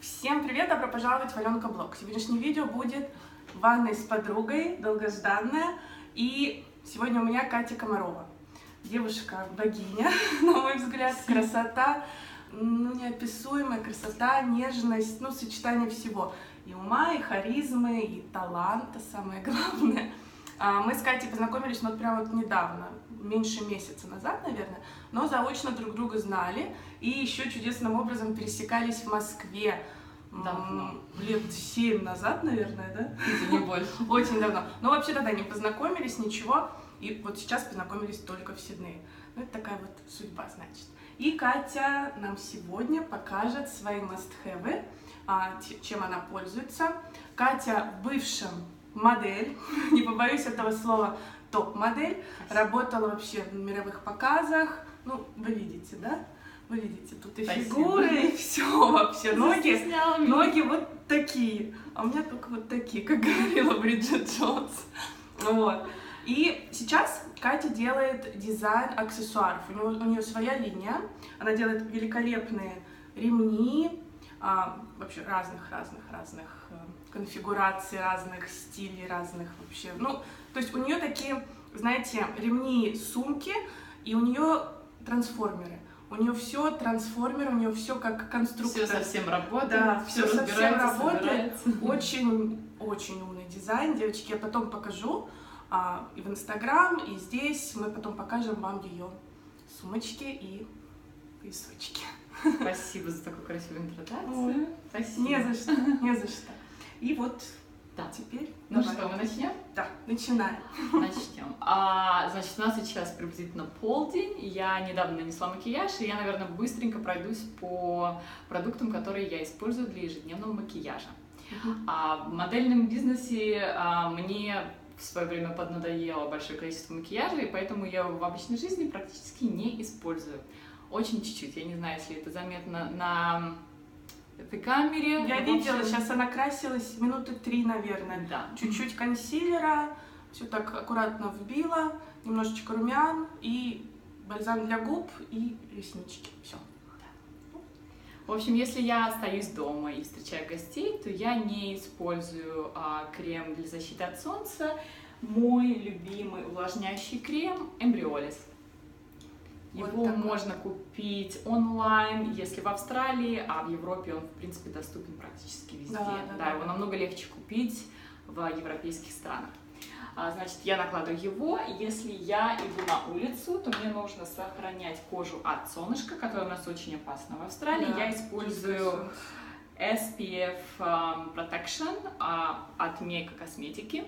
Всем привет! Добро пожаловать в Аленка Блог. Сегодняшнее видео будет ванной с подругой, долгожданная. И сегодня у меня Катя Комарова. Девушка-богиня, на мой взгляд, красота, неописуемая красота, нежность, сочетание всего. И ума, и харизмы, и таланта, самое главное. Мы с Катей познакомились прям недавно, меньше месяца назад, наверное, но заочно друг друга знали и еще чудесным образом пересекались в Москве. Давно. Лет 7 назад, наверное, да? Это не больше. Очень давно. Но вообще тогда не познакомились, ничего. И вот сейчас познакомились только в Сиднее. Это такая вот судьба, значит. И Катя нам сегодня покажет свои must-have, чем она пользуется. Катя в бывшем модель, не побоюсь этого слова, топ-модель, работала вообще в мировых показах. Вы видите, да? Вы видите, тут и фигуры, и все вообще. Ноги вот такие, а у меня только вот такие, как говорила Бриджит Джонс. Вот. И сейчас Катя делает дизайн аксессуаров. У нее своя линия. Она делает великолепные ремни, вообще разных конфигураций, разных стилей, разных вообще. То есть у нее такие, знаете, ремни, сумки, и у нее трансформеры. У нее все трансформер, у нее все как конструктор. Все совсем работает, да, все совсем работает. Очень умный дизайн, девочки. Я потом покажу и в Инстаграм, и здесь. Мы потом покажем вам ее сумочки и поясочки. Спасибо за такую красивую интродукцию. Спасибо. Не за что, не за что. И вот теперь. Что, мы начнем? Да, начинаем. Начнем. Значит, у нас сейчас приблизительно полдень. Я недавно нанесла макияж, и я, наверное, быстренько пройдусь по продуктам, которые я использую для ежедневного макияжа. В модельном бизнесе мне в свое время поднадоело большое количество макияжа, и поэтому я его в обычной жизни практически не использую. Очень чуть-чуть. Я не знаю, если это заметно на этой камере. Я видела, сейчас она красилась минуты 3, наверное. Да. Чуть-чуть консилера, все так аккуратно вбила, немножечко румян и бальзам для губ и реснички. Все. В общем, если я остаюсь дома и встречаю гостей, то я не использую крем для защиты от солнца. Мой любимый увлажняющий крем Embryolisse. Его можно купить онлайн, если в Австралии, а в Европе он, в принципе, доступен практически везде. Да, его намного легче купить в европейских странах. Значит, я накладываю его. Если я иду на улицу, то мне нужно сохранять кожу от солнышка, которое у нас очень опасно в Австралии. Я использую SPF Protection от Мейка Косметики.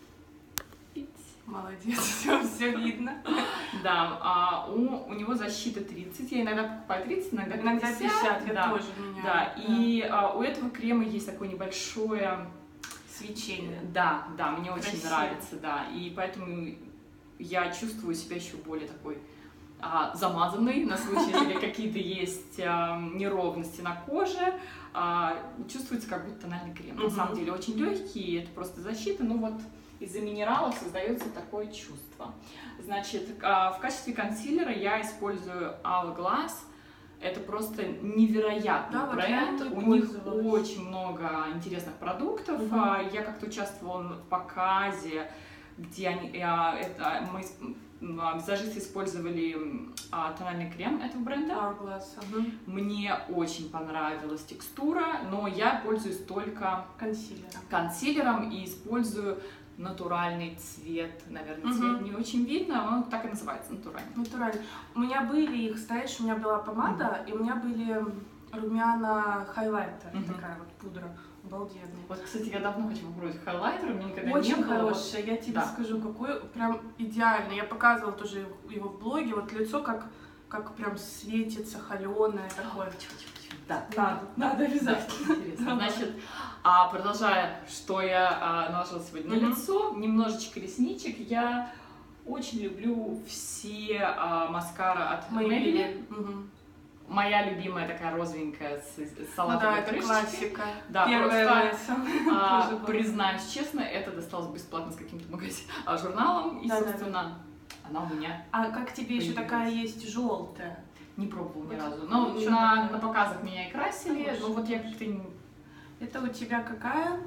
Молодец, все видно. Да, у него защита 30, я иногда покупаю 30, иногда 50, я тоже меняю. Да, и у этого крема есть такое небольшое свечение. Да, мне очень нравится, да, и поэтому я чувствую себя еще более такой замазанной, на случай, если какие-то есть неровности на коже, чувствуется как будто тональный крем. На самом деле очень легкий, это просто защита, из-за минералов создается такое чувство. Значит, в качестве консилера я использую Hourglass. Это просто невероятный бренд. У них очень много интересных продуктов. Я как-то участвовала в показе, где мы визажисты использовали тональный крем этого бренда. Hourglass. Мне очень понравилась текстура, но я пользуюсь только консилером и использую натуральный цвет, наверное, цвет не очень видно, он так и называется, натуральный. Натуральный. У меня были их, знаешь, у меня была помада, и у меня были румяна хайлайтер, такая вот пудра, обалденная. Вот, кстати, я давно хочу попробовать хайлайтер, у меня никогда очень не было. Очень хорошая, я тебе скажу, какой прям идеальный. Я показывала тоже его в блоге, вот лицо как прям светится, холеное такое. Да, надо обязательно. Интересно. Значит, продолжая, что я наложила сегодня на лицо, немножечко ресничек. Я очень люблю все маскары от Maybelline. Моя любимая такая розовенькая с салатовой крышечкой. Классика. Да, первая просто признаюсь честно, это досталось бесплатно с каким-то журналом, и, собственно, она у меня. А как тебе еще такая есть желтая? Не пробовала ни Вот разу. Но ничего на такого. показах меня и красили, Хорошо. но вот я как-то Это у тебя какая?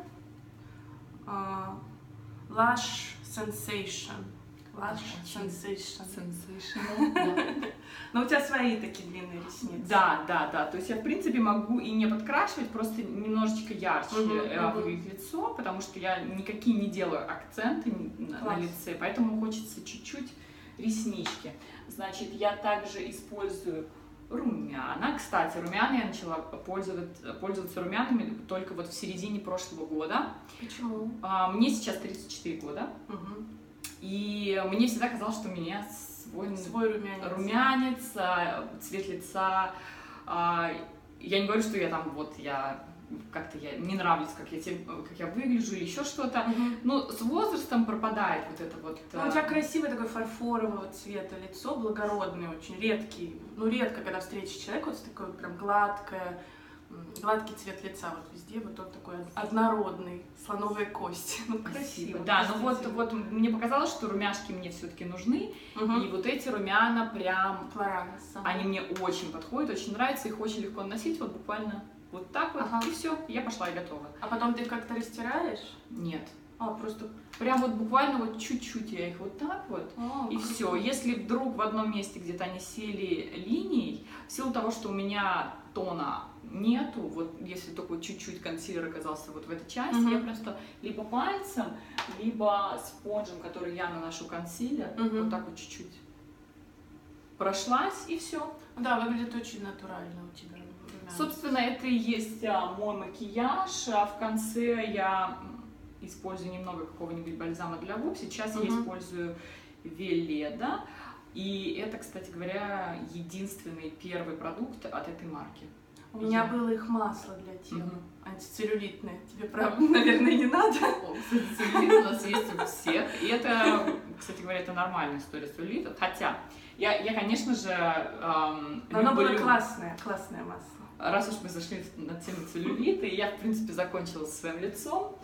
Lush Sensation. Lush Очень Sensation. sensational. Да. Но у тебя свои такие длинные ресницы. Да, да, да. То есть я, в принципе, могу и не подкрашивать, просто немножечко ярче выглядит лицо, потому что я никакие не делаю акценты на лице, поэтому хочется чуть-чуть реснички. Значит, я также использую румяна. Кстати, румяна я начала пользоваться румянами только вот в середине прошлого года. Почему? Мне сейчас 34 года, и мне всегда казалось, что у меня свой румянец, цвет лица. Я не говорю, что я там вот я не нравлюсь, как я выгляжу или еще что-то. Но с возрастом пропадает вот это вот. Ну, у тебя красивый такой фарфорового цвета лицо, благородный, очень редкий. Ну, редко, когда встретишь человека вот с такой прям гладкий цвет лица вот везде, вот он такой однородный, слоновая кость. Ну, красиво. Да, ну вот мне показалось, что румяшки мне все-таки нужны, и вот эти румяна прям, они мне очень подходят, очень нравятся, их очень легко носить, вот буквально вот так вот, и все, я пошла и готова. А потом ты как-то растираешь? Нет. Просто прям вот буквально вот чуть-чуть я их вот так вот, и все. Если вдруг в одном месте где-то они сели линией, в силу того, что у меня тона нету, вот если только вот чуть-чуть консилер оказался вот в этой части, я просто либо пальцем, либо спонжем, который я наношу консилер, вот так вот чуть-чуть прошлась, и все. Да, выглядит очень натурально у тебя. Собственно, это и есть мой макияж. В конце я использую немного какого-нибудь бальзама для губ. Сейчас я использую Веледа. И это, кстати говоря, единственный первый продукт от этой марки. У меня было их масло для тела, антицеллюлитное. Тебе, правда, наверное, не надо? Целлюлит у нас есть у всех. И это, кстати говоря, это нормальная история целлюлита. Хотя, я конечно же, оно было классное масло. Раз уж мы зашли на тему целлюлита, и я, в принципе, закончила со своим лицом,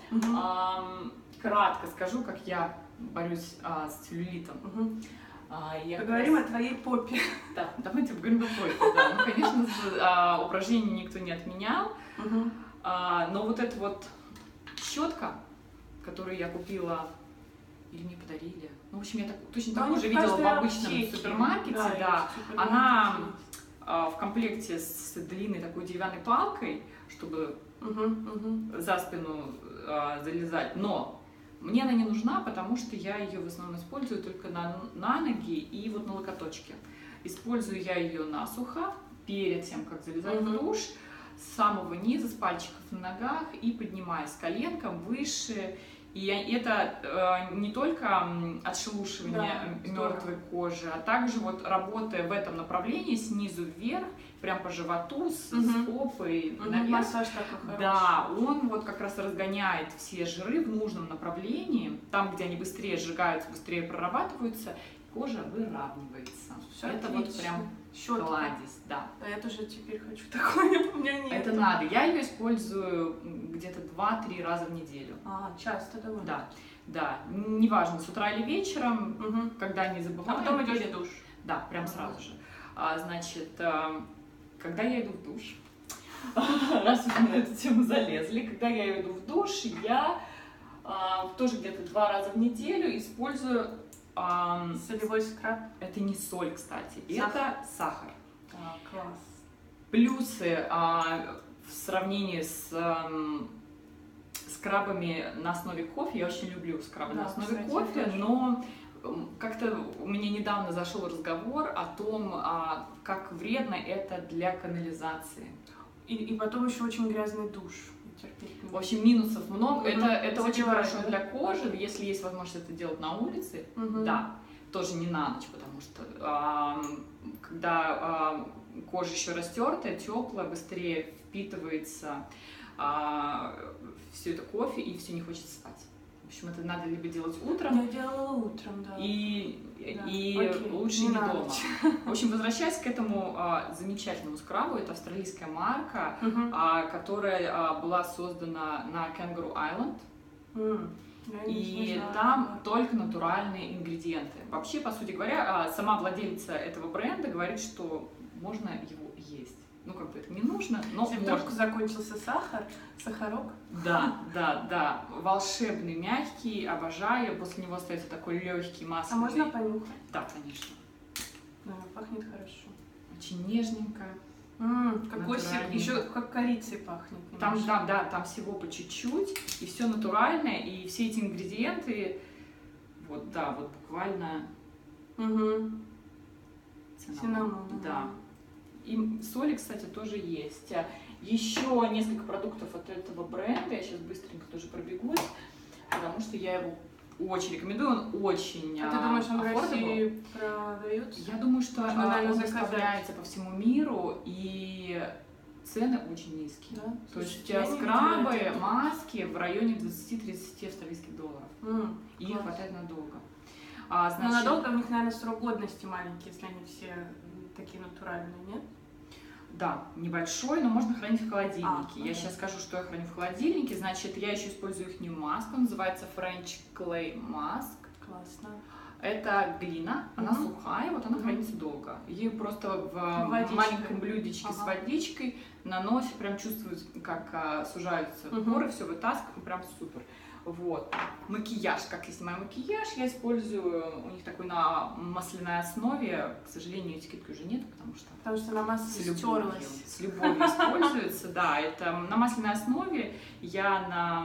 кратко скажу, как я борюсь с целлюлитом. Поговорим о твоей попе. Да, давайте поговорим о попе, да. Ну, конечно же, упражнений никто не отменял, но вот эта вот щетка, которую я купила, или мне подарили, ну, в общем, я точно такую же видела в обычном супермаркете, да, она в комплекте с длинной такой деревянной палкой, чтобы за спину залезать, но мне она не нужна, потому что я ее в основном использую только на ноги и вот на локоточке. Использую я ее насухо, перед тем, как залезать в душ, с самого низа, с пальчиков на ногах и поднимаясь коленком выше. И это не только отшелушивание мертвой кожи, а также вот работая в этом направлении снизу вверх, прям по животу, с попой наверх. Массаж такой хороший. Да, он вот как раз разгоняет все жиры в нужном направлении, там, где они быстрее сжигаются, быстрее прорабатываются, кожа выравнивается. Все это отлично. Вот прям щетка. кладезь, да. Я тоже теперь хочу такое, у меня нет. Это надо. Я ее использую где-то 2-3 раза в неделю. Часто довольно. Да, да. Неважно, с утра или вечером, когда не забываю. А потом идешь в душ. Да, прям сразу же. Значит, когда я иду в душ, раз уж мы на эту тему залезли, когда я иду в душ, я тоже где-то 2 раза в неделю использую солевой скраб. Это не соль, кстати, Сахар. это сахар. Класс. Плюсы в сравнении с скрабами на основе кофе. Я очень люблю скрабы на основе кофе, но как-то у меня недавно зашел разговор о том, как вредно это для канализации. И потом еще очень грязный душ. В общем, минусов много. Это очень хорошо для кожи, если есть возможность это делать на улице. Да, тоже не на ночь, потому что когда кожа еще растертая, теплая, быстрее впитывается все это кофе и все не хочется спать. В общем, это надо либо делать утром. Я делала утром, да. И лучше не дома. В общем, возвращаясь к этому замечательному скрабу, это австралийская марка, которая была создана на Kangaroo Island. И там только натуральные ингредиенты. Вообще, по сути говоря, сама владелица этого бренда говорит, что можно его есть. Ну, как бы это не нужно, но Если можно. вдруг закончился сахарок. Да. Волшебный, мягкий, обожаю. После него остается такой легкий, А масляный. можно понюхать? Да, конечно. Да, пахнет хорошо. Очень нежненько. Кокосик, Натуральненько. еще как корицей пахнет. Там всего по чуть-чуть, и все натуральное, и все эти ингредиенты, вот буквально Угу. цинамон. Да. И соли, кстати, тоже есть. Еще несколько продуктов от этого бренда, я сейчас быстренько тоже пробегусь, потому что я его очень рекомендую, он очень А ты думаешь, он в affordable. России продается? Я думаю, что Можно, наверное, он заказать. доставляется по всему миру, и цены очень низкие. Да? То есть Слушайте, я не скрабы, видела это. маски в районе 20-30 австралийских долларов. И их Класс. хватает надолго. Но надолго у них, наверное, срок годности маленький, если они все такие натуральные, нет? Да, небольшой, но можно хранить в холодильнике. Я да. сейчас скажу, что я храню в холодильнике. Значит, я еще использую их маску, он называется French Clay Mask. Классно. Это глина, она сухая, вот она хранится долго. Ее просто в маленьком блюдечке с водичкой наносят, прям чувствуют, как сужаются поры, все вытаскивают, прям супер. Вот. Макияж, как я снимаю макияж, я использую, у них такой на масляной основе, к сожалению, этикетки уже нет, потому что на масле стерлась. с любовью используется, да, это на масляной основе, я на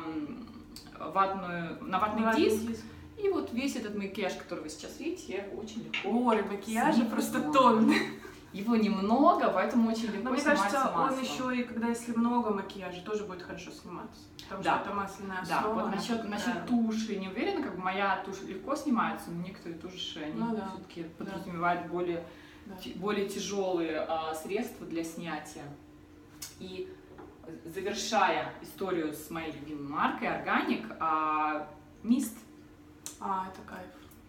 ватный диск. И вот весь этот макияж, который вы сейчас видите, я его очень легко Макияжа просто тонн. Его немного, поэтому очень легко. Но мне снимается кажется, маслом. он еще и когда если много макияжа, тоже будет хорошо сниматься. Потому Да. что это масляная Да, основа. вот насчет туши не уверена, как бы моя тушь легко снимается, но некоторые туши, они все-таки подразумевают более тяжелые средства для снятия. И завершая историю с моей любимой маркой Organic, мист. Это кайф.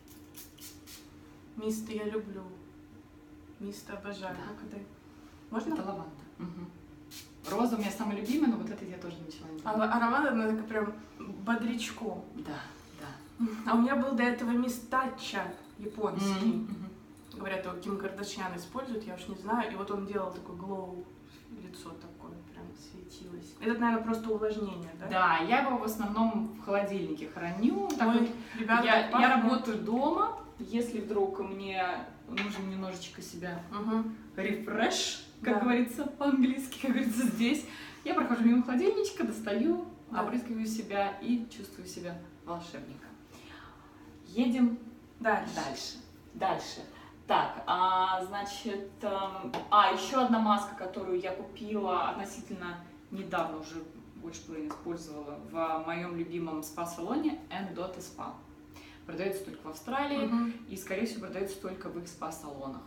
Мист я люблю. Мист обожаю. Да. Можно? Это лаванда. Угу. Роза у меня самая любимая, но вот это я тоже начала не люблю. Аромат, она такая прям бодрячком. Да. А у меня был до этого мист Татча японский. Говорят, его Ким Кардашьян использует, я уж не знаю. И вот он делал такой глоу, лицо такое прям светилось. Это, наверное, просто увлажнение, да? Да, я его в основном в холодильнике храню. Ребята, я работаю дома, если вдруг мне нужно немножечко себя рефреш, как говорится по-английски, как говорится здесь. Я прохожу мимо холодильничка, достаю, опрыскиваю себя и чувствую себя волшебником. Едем дальше. Так, значит, еще одна маска, которую я купила относительно недавно, уже больше половины использовала в моем любимом спа-салоне Endota Spa. Продается только в Австралии и, скорее всего, продается только в их спа-салонах.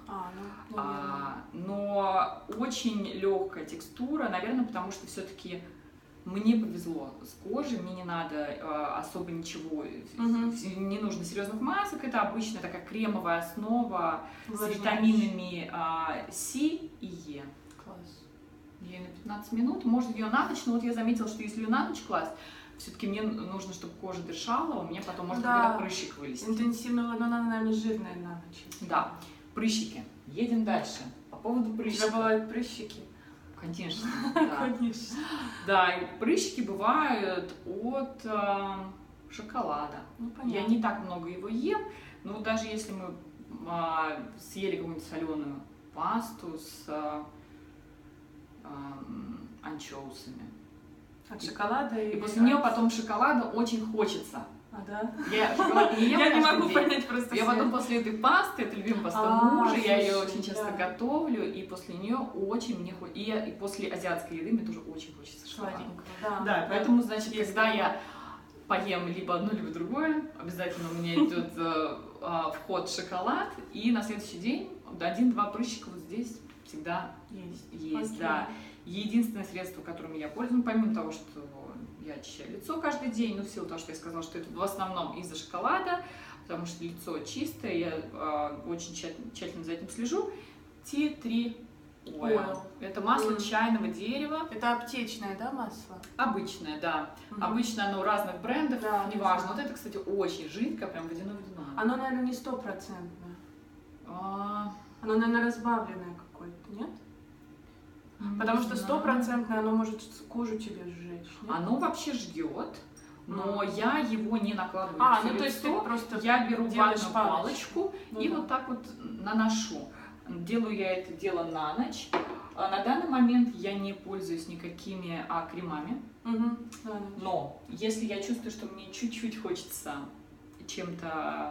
Но очень легкая текстура, наверное, потому что все-таки мне повезло с кожей, мне не надо особо ничего, не нужно серьезных масок, это обычная такая кремовая основа с витаминами С и Е. Класс. Ей на 15 минут, может ее на ночь, но вот я заметила, что если ее на ночь класть, все-таки мне нужно, чтобы кожа дышала, у меня потом может какой-то прыщик вылезти. Интенсивно, но она, наверное, жирная на ночь. Да, прыщики. Едем дальше. По поводу прыщиков. У тебя бывают прыщики? Конечно, да. Конечно. Да, и прыщики бывают от шоколада. Я не так много его ем, но вот даже если мы съели какую-нибудь соленую пасту с анчоусами. От шоколада и после нее потом шоколада очень хочется. Да? Я шоколад не ем. Я не могу понять просто. Я потом после этой пасты, это любимая паста мужа, я ее очень часто готовлю, и после нее очень мне хочется. И после азиатской еды мне тоже очень хочется шоколада. Да, поэтому, значит, когда я поем либо одно, либо другое, обязательно у меня идет вход шоколад, и на следующий день 1-2 прыщика вот здесь всегда есть. Да. Единственное средство, которым я пользуюсь, помимо того, что я очищаю лицо каждый день, но в силу того, что я сказала, что это в основном из-за шоколада, потому что лицо чистое, я очень тщательно за этим слежу. Tea Tree Oil. Это масло чайного дерева. Это аптечное, да, масло? Обычное, да. Обычно оно разных брендов, неважно. Вот это, кстати, очень жидкое, прям водяное. Оно, наверное, не 100%. Оно, наверное, разбавленное какое-то. нет? Потому что стопроцентное оно может кожу тебе сжечь. Нет? Оно вообще жгет, но я его не накладываю. Ну то есть ты просто я беру ватную палочку и вот так вот наношу. Делаю я это дело на ночь. На данный момент я не пользуюсь никакими кремами. Но если я чувствую, что мне чуть-чуть хочется чем-то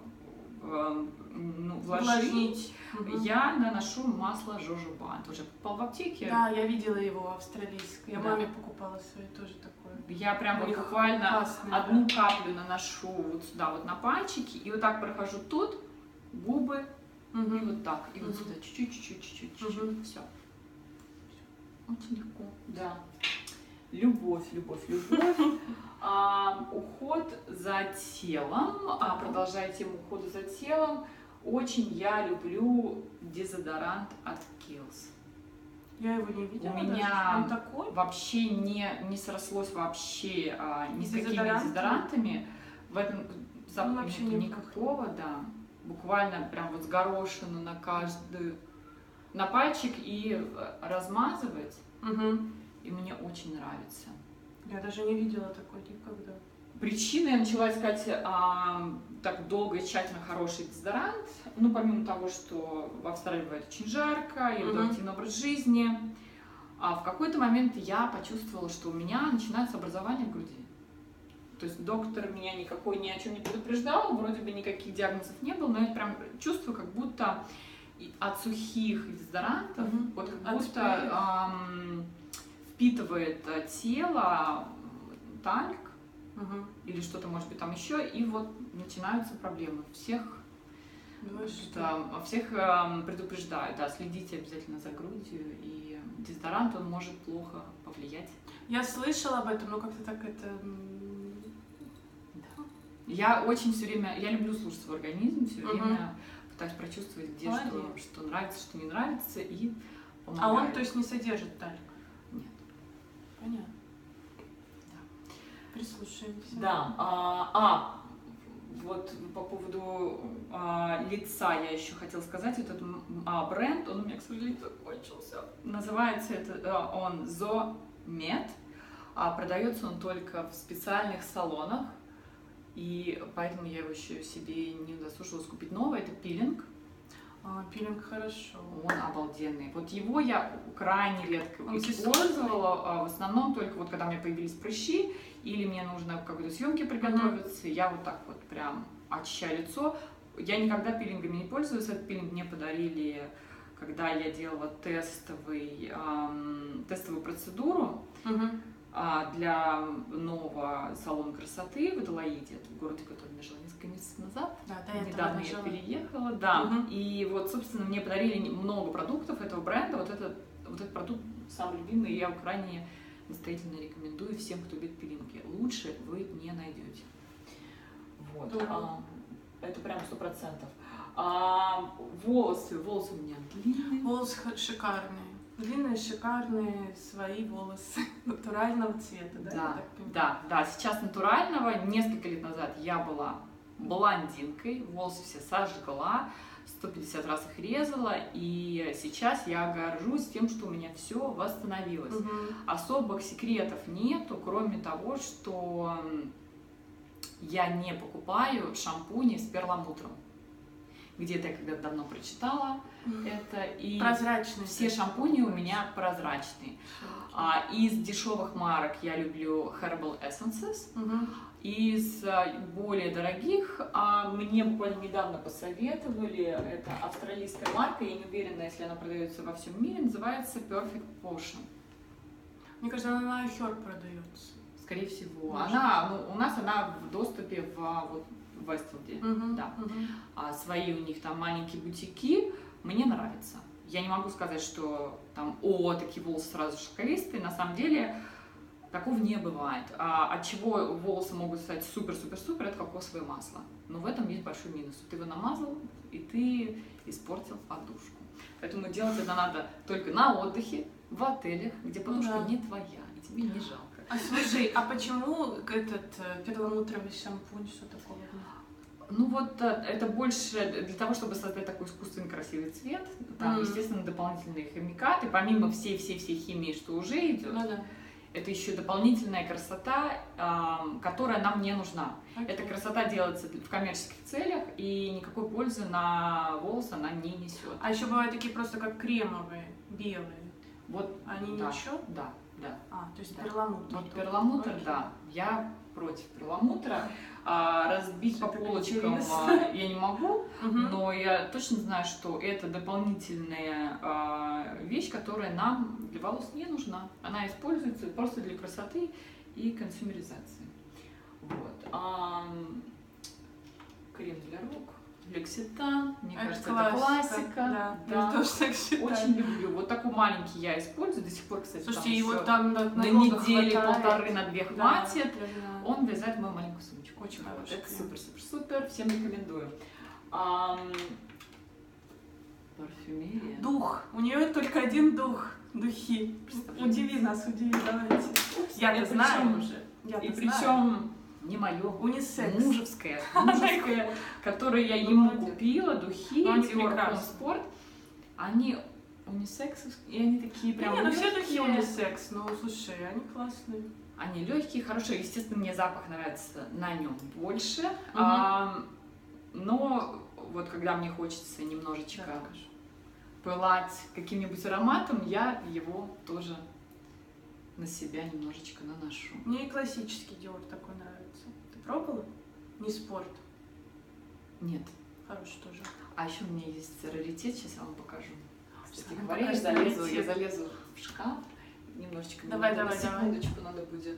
вложить, я наношу масло жожоба. Тоже покупала в аптеке. Да, я видела его австралийское. Я маме покупала свои тоже такое. Я прям вот буквально одну каплю наношу вот сюда вот на пальчики и вот так прохожу тут, губы, и вот так, и вот сюда чуть-чуть, все. Очень легко. Да. Любовь. Уход за телом. Продолжая тему ухода за телом. Очень я люблю дезодорант от Kiehl's. Я его не видела. У меня он такой? вообще не срослось вообще ни с какими дезодорантами. В этом запаха нету никакого, да. Буквально прям вот с горошину на каждую, на пальчик и размазывать. И мне очень нравится. Я даже не видела такой никогда. Причиной я начала искать так долго и тщательно хороший дезодорант. Ну, помимо того, что в Австралии бывает очень жарко, я веду активный образ жизни. В какой-то момент я почувствовала, что у меня начинается образование в груди. То есть доктор меня никакой ни о чем не предупреждал, вроде бы никаких диагнозов не было, но я прям чувствую, как будто от сухих дезодорантов, вот как будто впитывает тело тальк или что-то, может быть, там еще, и вот начинаются проблемы. Всех предупреждаю, да, следите обязательно за грудью, и дезодорант, он может плохо повлиять. Я слышала об этом, но как-то так это... Да. Я очень все время, я люблю слушать свой организм, все время пытаюсь прочувствовать, где что нравится, что не нравится, и помогаю. А он, то есть, не содержит тальк? Нет. Понятно. Да. Прислушаемся. Да. Вот по поводу лица я еще хотела сказать. Этот бренд, он у меня, к сожалению, закончился. Называется он ZoMed. Продается он только в специальных салонах. И поэтому я его еще себе не удосужилась купить новый. Это пилинг. Пилинг хорошо. Он обалденный. Вот его я крайне редко использовала. В основном только вот когда у меня появились прыщи, или мне нужно к какой-то съемке приготовиться, я вот так вот прям очищаю лицо. Я никогда пилингами не пользуюсь. Этот пилинг мне подарили, когда я делала тестовую процедуру для нового салона красоты в Аделаиде, в городе, который я жила несколько месяцев назад. Недавно я переехала, да. И вот, собственно, мне подарили много продуктов этого бренда. Вот этот продукт самый любимый, и я его крайне настоятельно рекомендую всем, кто любит пилинги. Лучше вы не найдете. Вот. Это прям 100%. Волосы у меня длинные. Волосы шикарные. Длинные, шикарные, свои волосы натурального цвета, да? Да. Сейчас натурального. Несколько лет назад я была блондинкой, волосы все сожгла, 150 раз их резала, и сейчас я горжусь тем, что у меня все восстановилось. Особых секретов нету, кроме того, что я не покупаю шампуни с перламутром. Где-то я когда-то давно прочитала это, и прозрачные. Все шампуни у меня прозрачные. Из дешевых марок я люблю Herbal Essences. Из более дорогих мне буквально недавно посоветовали, это австралийская марка, я не уверена, если она продается во всем мире, называется Perfect Potion. Мне кажется, она на iHerb продается. Скорее всего. У нас она в доступе в Вестфилде. Свои у них там маленькие бутики. Мне нравится. Я не могу сказать, что там, такие волосы сразу шоколистые. На самом деле, такого не бывает. От чего волосы могут стать супер-супер-супер, это кокосовое масло. Но в этом есть большой минус. Ты его намазал, и ты испортил подушку. Поэтому делать это надо только на отдыхе, в отелях, где подушка не твоя, и тебе не жалко. Слушай, почему этот перламутровый шампунь, что такого? Ну вот это больше для того, чтобы создать такой искусственный красивый цвет. Там, естественно, дополнительные химикаты, помимо всей химии, что уже идет. Ну да. Это еще дополнительная красота, которая нам не нужна. Эта красота делается в коммерческих целях, и никакой пользы на волос она не несет. А еще бывают такие просто как кремовые, белые. Вот они да, ничего? Да. А, то есть перламутр. Вот перламутр, да. Я против перламутра. Разбить по полочкам я не могу, но я точно знаю, что это дополнительная вещь, которая нам для волос не нужна. Она используется просто для красоты и консюмеризации. Вот. Крем для рук. Лекситан, мне кажется, это классика. Да. Тоже так считаю. Очень люблю. Вот такой маленький я использую до сих пор, кстати. Слушайте, его там на неделю, полторы, на 2 хватит. Да. Он влезает в мою маленькую сумочку. Очень хороший. Это супер, всем рекомендую. Парфюмерия. Дух. У нее только один дух. Духи. Удиви нас, давайте. Я-то знаю уже. И причем не мое, унисекс. Мужеское, которое я ему купила, духи, Dior Homme Sport. Они унисекс, и они такие прям ну все духи унисекс, но слушай, они классные. Они легкие, хорошие, естественно, мне запах нравится на нем больше, но вот когда мне хочется немножечко пылать каким-нибудь ароматом, я его тоже на себя немножечко наношу. Мне и классический Dior такой нравится. Ты пробовала? Не спорт. Нет. Хороший тоже. А еще у меня есть раритет, сейчас я вам покажу. Кстати говоря, я залезу в шкаф. Немножечко. Давай. Секундочку, надо будет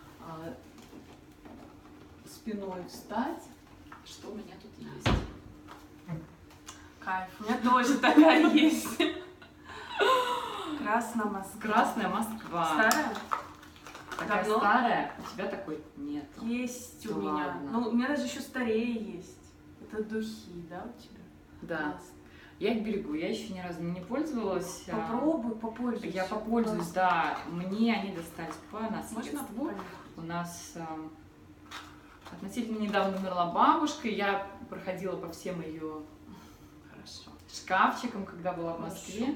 спиной встать. Что у меня тут есть? Кайф. У меня тоже такая есть. Красная Москва. Красная Москва. Старая? Такая давно? Старая? У тебя такой нет. Есть у меня. Ладно. Ну, у меня даже еще старее есть. Это духи, да, у тебя? Да. Классно. Я их берегу, я еще ни разу не пользовалась. Попробуй, попользуйся. Я попользуюсь, да. Мне они достались по наследству. Можно? У нас относительно недавно умерла бабушка, я проходила по всем ее шкафчикам, когда была в Москве.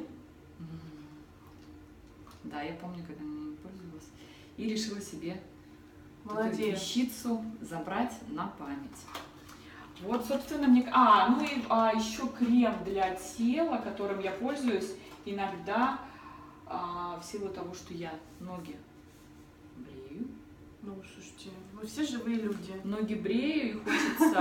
Да, я помню, когда мне пользовалась. И решила себе эту вещицу забрать на память. Вот, собственно, мне... еще крем для тела, которым я пользуюсь иногда в силу того, что я ноги брею. Ну, слушайте, мы все живые люди. Ноги брею, и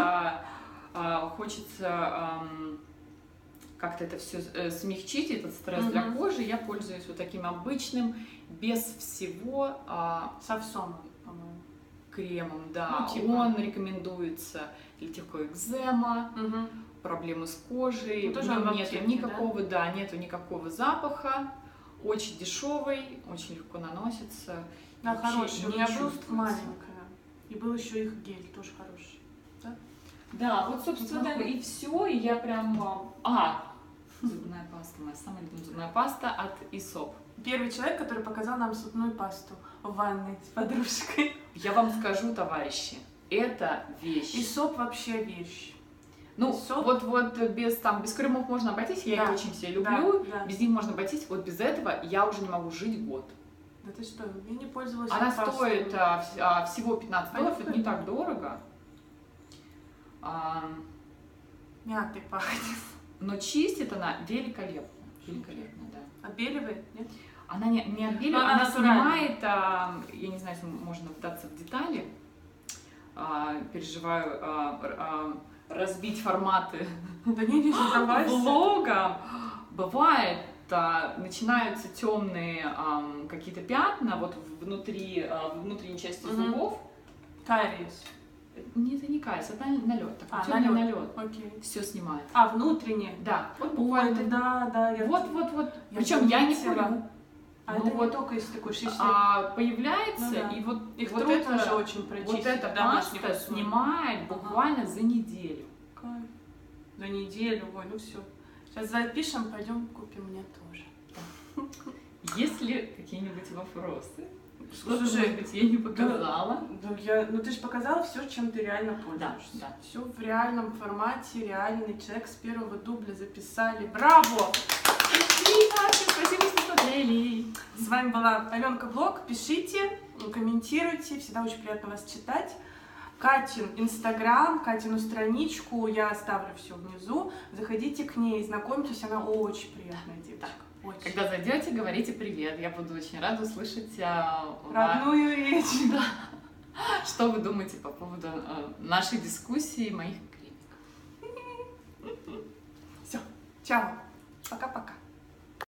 хочется как-то это все смягчить, этот стресс для кожи. Я пользуюсь вот таким обычным, без всего... Совсом, по-моему. Кремом, да. Ну, типа. Он рекомендуется для тех, у кого экзема, проблемы с кожей. Ну, тоже нету никакого, нету никакого запаха. Очень дешевый, очень легко наносится. Да, хороший. У меня бруст маленькая. И был еще их гель, тоже хороший. Да? Да, вот, собственно, и все. И я прям... зубная паста. Моя самая любимая зубная паста от Aesop. Первый человек, который показал нам зубную пасту в ванной с подружкой. Я вам скажу, товарищи, это вещь. Aesop вообще вещь. Ну, вот без кремов можно обойтись, я их очень все люблю, без них можно обойтись, вот без этого я уже не могу жить год. Да ты что, я не пользовалась. Она стоит всего $15, это не так дорого. Мятой пахнет. Но чистит она великолепно. Великолепно, да. Отбеливает, нет? Она не отбеливает, она снимает, я не знаю, если можно вдаться в детали, переживаю разбить форматы влога. Бывает, начинаются темные какие-то пятна вот внутри внутренней части зубов. Кариес. Нет, это не кариес, это налет, такой темный налет. Окей. Все снимает. Внутреннее? Да. Вот буквально. Да. Вот. Причем я не курю. Это не только из такой шишки. Появляется, и вот это же очень прочистить. Вот эта паста снимает буквально за неделю. Кайф. За неделю, ой, ну все. Сейчас запишем, пойдем купим мне тоже. Есть ли какие-нибудь вопросы? Что-то, Слушай, может быть, я не показала. Ну ты же показала все, чем ты реально пользуешься. Да. Все в реальном формате, реальный человек с первого дубля записали. Браво! Спасибо, что смотрели. С вами была Аленка Блог. Пишите, комментируйте, всегда очень приятно вас читать. Катин Инстаграм, Катину страничку я оставлю все внизу. Заходите к ней, знакомьтесь, она очень приятная девочка. Очень. Когда зайдете, говорите привет. Я буду очень рада услышать родную речь. Да. Что вы думаете по поводу нашей дискуссии и моих кремиков? Все, чао, пока-пока.